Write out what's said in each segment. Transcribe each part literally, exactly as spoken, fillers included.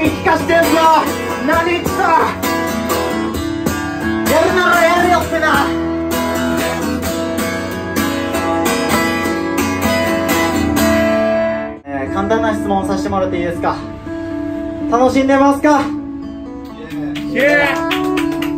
言い聞かしてんぞ。何言った。やるならやるよってな。えー、簡単な質問させてもらっていいですか。楽しんでますか？イエーイ。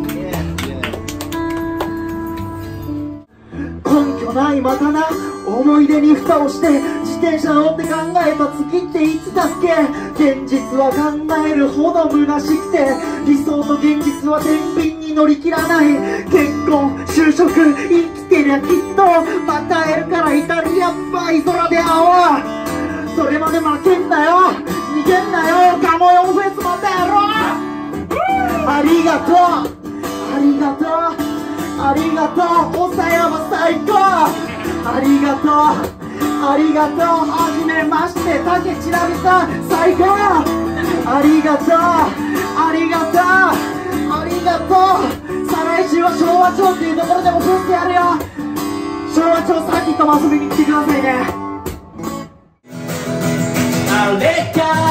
根拠ないまたな思い出に蓋をして自転車乗って考えた月っていつだっけ。現実は考えるほど虚しくて理想と現実は天秤に乗り切らない。結婚就職生きてりゃきっとまた会えるからイタリアンバイ空で会おう。それまで負けんなよ逃げんなよカモヨンフェスまたやろう。ありがとうありがとうありがとう、おさやは最高。ありがとう、ありがとう、はじめまして、竹千奈美さん、最高。ありがとう、ありがとう、ありがとう。再来週は昭和町っていうところでもぶってやるよ。昭和町さんにんとも遊びに来てくださいね。あれか